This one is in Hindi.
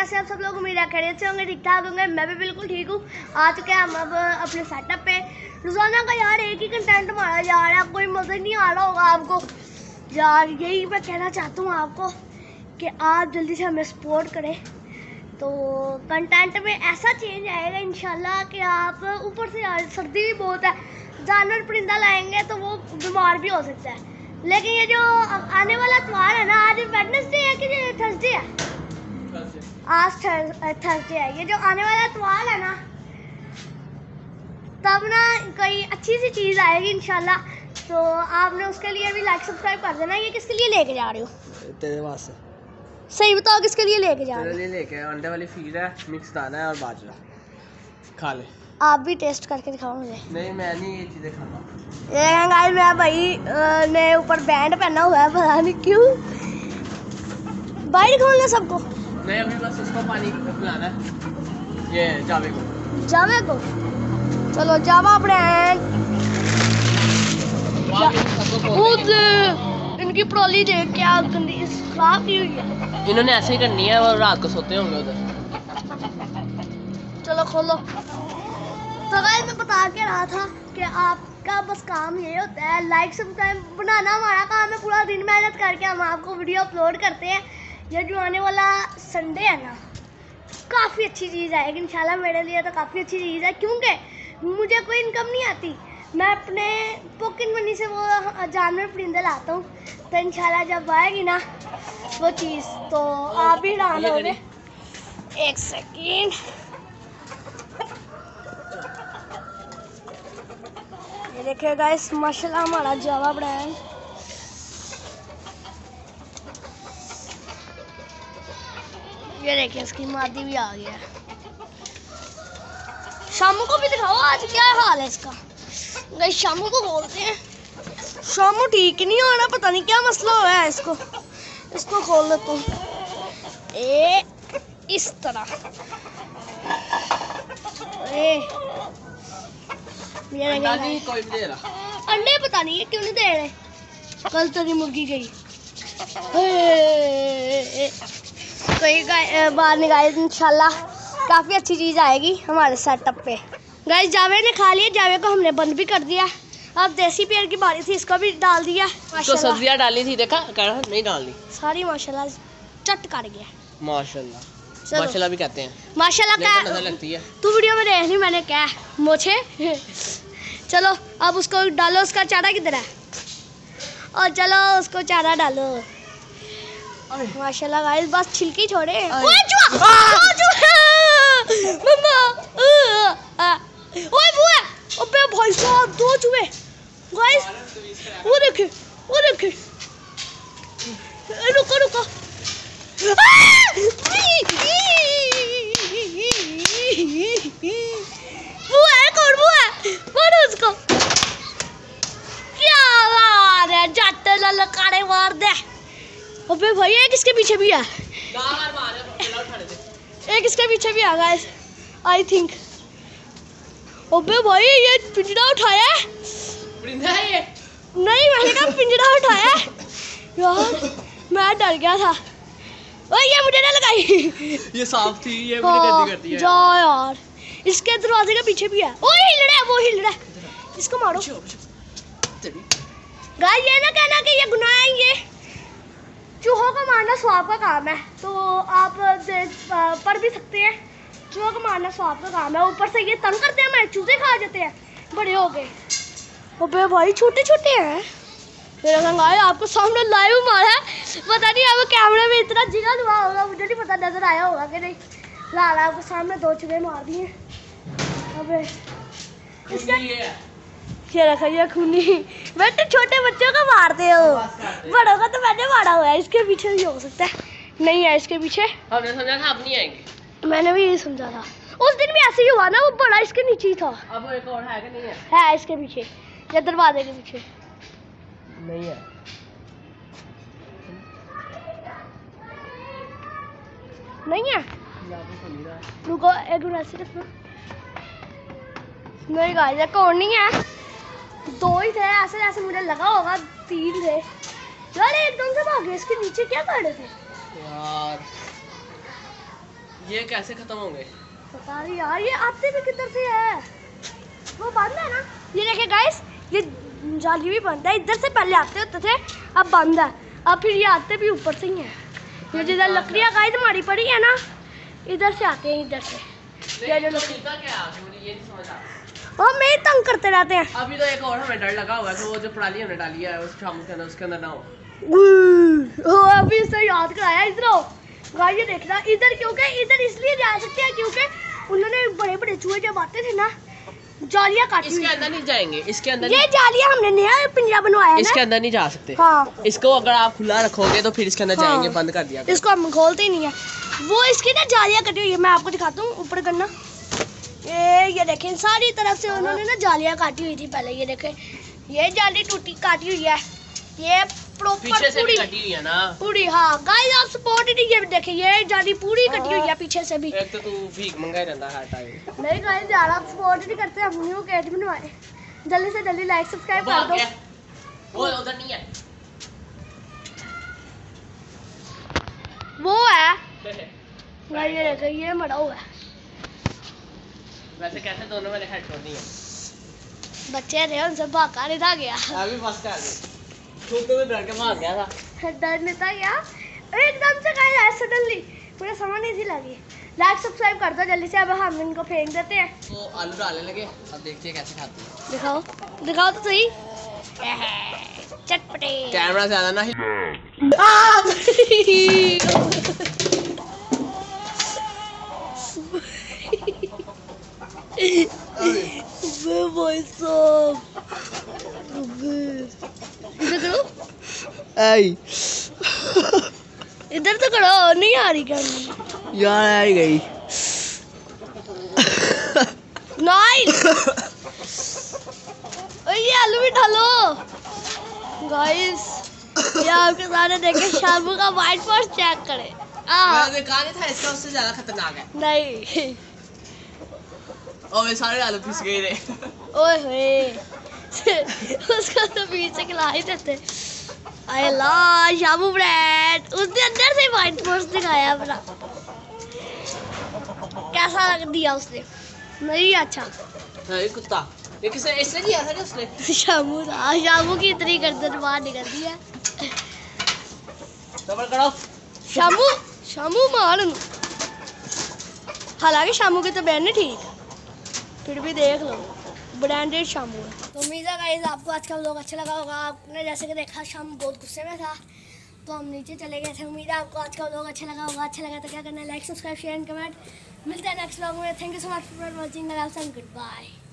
कैसे आप सब लोग? उम्मीद है खैरियत से होंगे, ठीक ठाक होंगे। मैं भी बिल्कुल ठीक हूँ। आ चुके हैं हम अब अपने सेटअप पे। रोजाना का यार एक ही कंटेंट हमारा जा रहा है, कोई मजा नहीं आ रहा होगा आपको यार। यही मैं कहना चाहता हूँ आपको कि आप जल्दी से हमें सपोर्ट करें, तो कंटेंट में ऐसा चेंज आएगा इंशाल्लाह कि आप ऊपर से यार सर्दी भी बहुत है, जानवर परिंदा लाएंगे तो वो बीमार भी हो सकता है। लेकिन ये जो आने वाला त्योहार है ना, आज वेडनेसडे है कि थर्सडे है? आज थर्सडे है। ये जो आने वाला त्योहार है ना, तब ना कोई अच्छी सी चीज़ आएगी इंशाल्लाह। तो आपने उसके लिए भी लाइक सब्सक्राइब कर देना। ये किसके लिए लेके जा रहे हो? तेरे वास्ते। सही बताओ, किसके लिए लेके जा रहे हो? तेरे लिए लेके अंडे वाली फीड है, मिक्स दाना है और बाजरा। खा ले। आप भी टेस्ट करके दिखाओ मुझे। नहीं, मैं नहीं ये चीज़ें खाता। ये गाइस मैं भाई ने ऊपर बैंड पहना हुआ है, पता नहीं क्यों। बाहर खोलना सबको? नहीं, अभी बस इसको पानी पिलाना है। ये जावे को। चलो जावा ब्रांड। इनकी ट्रॉली देख क्या गंदी खराब की हुई है। इन्होंने ऐसे ही करनी है और रात को सोते होंगे उधर। चलो खोलो। तो गाइस मैं बता के रहा था कि आपका बस काम ये होता है, लाइक सब्सक्राइब बनाना हमारा काम है। पूरा दिन मेहनत करके हम आपको वीडियो अपलोड करते हैं। ये जो आने वाला संडे है ना, काफ़ी अच्छी चीज़ आएगी इंशाल्लाह। मेरे लिए तो काफ़ी अच्छी चीज़ है, क्योंकि मुझे कोई इनकम नहीं आती। मैं अपने पॉकेट मनी से वो जानवर परिंदे लाता हूँ। तो इंशाल्लाह जब आएगी ना वो चीज़, तो आप भी हैरान होंगे। एक सेकेंड, ये देखिए गाइस, माशाल्लाह हमारा जावा ब्रांड। ये देखिए इसकी मादी भी आ गया है। शामू को भी दिखाओ आज क्या हाल है इसका। गाइस शामू को खोलते हैं। शामू ठीक नहीं हो रहा, पता नहीं क्या मसला हुआ है इसको। इसको खोल लेता हूँ। इस तरह कोई भी दे रहा। अंडे पता नहीं है क्यों नहीं दे रहे। कल तेरी मुर्गी गई। कोई बाहर निकाले इंशाल्लाह काफ़ी अच्छी चीज़ आएगी हमारे सेटअप पे। गाइस जावे ने खा लिया, जावे को हमने बंद भी कर दिया। अब देसी पेड़ की बारी थी, इसको भी डाल दिया। तो सब्जियां डाली थी, देखा कहा नहीं डालनी सारी माशाल्लाह चट कर गया। माशाल्लाह माशाल्लाह भी कहते हैं। माशाल्लाह क्या नजर लगती है। तू वीडियो में देख नहीं, मैंने क्या मोछे। चलो अब उसको डालो। उसका चारा किधर है? और चलो उसको चारा डालो। माशाल्लाह गाइस बस छिलकी छोड़े। मम्मा ओए बुआ, अबे भाई साहब दो चूहे गाइस। वो देखे रुको बुआ कौन? बुआ कौन उसको? क्या बात है, जट ललकारे मार दे। अबे भाई एक इसके पीछे भी है। एक इसके पीछे भी आ गाइस आई थिंक। अबे भाई ये पिंजरा उठाया है। ये नहीं, मैंने कहा पिंजरा उठाया है यार, मैं डर गया था। ओए ये मुझे ना लगाई। ये साफ थी, ये मुझे गंदी करती है। जा यार, इसके दरवाजे के पीछे भी है। ओए हिल रहा है, वो हिल रहा है, इसको मारो। गाइस ये ना कहना कि ये गुनाह है। ये चूहों को मारना स्वाब का काम है, तो आप पढ़ भी सकते हैं। चूहों को मारना स्वाब का काम है। ऊपर से ये तंग करते हैं, हमारे चूजे खा जाते हैं बड़े हो गए। अबे भाई छोटे छोटे हैं। मेरा संगाई आपको सामने लाइव मारा है, पता नहीं अब कैमरे में इतना जिगल हुआ होगा, मुझे नहीं पता नजर आया होगा कि नहीं। लाल आपको सामने दो चूहे मार दिए। अबे ये रखा ये खूनी। बेटे छोटे बच्चों को मारते हो, बड़ों का तो मैंने मारा हुआ है। इसके पीछे भी हो सकता है, नहीं है इसके पीछे। हमने समझा था अब नहीं आएंगे। मैंने भी यही समझा था। उस दिन भी ऐसे ही हुआ ना, वो बड़ा इसके नीचे ही था। अब एक और है कि नहीं है? है इसके पीछे, या दरवाजे के पीछे नहीं है। नहीं है। रुको एक मिनट ऐसे रखना। नहीं गाइस कौन नहीं है, दो ही थे। ऐसे ऐसे मुझे लगा होगा 3 थे यार, एकदम से भागे। इसके नीचे क्या कर रहे थे यार? ये कैसे खत्म होंगे? पता नहीं यार, ये आते भी किधर से है? वो बंद है ना। ये देखिए गाइस, ये जाली भी बंद है। इधर से पहले आते होते थे, अब बंद है। अब फिर ये आते भी ऊपर से ही हैं। ये जिधर लकड़ियाँ गाइस हमारी पड़ी है ना, इधर से आते हैं, इधर से। ये जो क्या ये नहीं समझ आ वो मेरे तंग करते रहते हैं। अभी तो एक और हमें डर लगा हुआ है कि वो जो पराली हमने डाली है उस शाम के अंदर, उसके अंदर ना हो। अभी इसे याद कराया। इधर आओ गाइस, ये देखना इधर, क्योंकि इधर इसलिए जा सकते हैं क्योंकि उन्होंने बड़े बड़े चूहे जब आते थे ना, जालियां काटी। इसके अंदर नहीं जाएंगे, इसके अंदर ये जालियां हमने नया पिंजरा बनवाया है ना, इसके अंदर नहीं जा सकते। हाँ, इसको अगर आप खुला रखोगे तो फिर इसके अंदर हाँ, जाएंगे, बंद कर दिया। इसको हम खोलते ही नहीं है। वो इसकी ना जालियां कटी हुई है, मैं आपको दिखाता हूँ ऊपर करना। ये देखें, सारी तरफ से उन्होंने ना जालियां काटी हुई थी पहले। ये देखें, ये जाली टूटी काटी हुई है, ये प्रॉपर पीछे से भी पूरी कटी हुई है ना पूरी। हाँ गाइस, आप सपोर्ट ही नहीं, ये देखें, ये जाली पूरी कटी हुई है पीछे से भी। एक तो तू भीख मंगा ही रहता है हर टाइम। नहीं गाइस, ज़्यादा आप सपोर्ट नहीं करते। हम न्यू केट बनवाए, जल्दी से जल्दी लाइक सब्सक्राइब कर दो। वो उधर नहीं है, वो है गाइस, ये देखो, ये मरा हुआ है। वैसे कैसे दोनों में हेड छोड़ नहीं है। बच्चे थे, उनसे भागा नहीं था गया। अभी फंस कर गए, खुद तो मैं डर के भाग गया था। डर नहीं था गया एकदम से। गाइस सडनली मुझे समझ नहीं थी लगी। लाइक सब्सक्राइब कर दो जल्दी से। अब हम इनको फेंक देते हैं। वो आलू डालने लगे, अब देखते हैं कैसे खाते हैं। दिखाओ दिखाओ तो सही। चटपटे। कैमरा ज्यादा ना इधर तो करो, नहीं आ रही कैमरा यार, आ गई। नाइस। ये आलू भी डालो गाइस। ये आपके सामने देखे, शामू का व्हाइट वॉश चेक करे। कहा नहीं था इसका उससे ज्यादा खतरनाक है। नहीं, और वे सारे आलू पिस गए रे। ओए होए उसको तो बीच से खिला ही देते। अरे ला शामू ब्रेड, उसने अंदर से व्हाइट वॉश दिखाया अपना। कैसा लग दिया उसने? नहीं अच्छा। ये कुत्ता, ये किसे इससे नहीं आया था उसने? शामू था। शामू की इतनी गर्दन बाहर निकल दी है। डबल करो। शामू शामू मार। हालांकि शामू की तबीयत नहीं ठीक, फिर भी देख लो, ब्रांडेड शामू है। तो उम्मीद है गाइस आपको आज का व्लॉग अच्छा लगा होगा। आपने जैसे कि देखा, शामू बहुत गुस्से में था तो हम नीचे चले गए थे। उम्मीद है आपको आज का व्लॉग अच्छा लगा होगा। अच्छा लगा तो क्या करना है, like subscribe share and comment. मिलते हैं नेक्स्ट व्लॉग में। Thank you so much for watching. Good bye.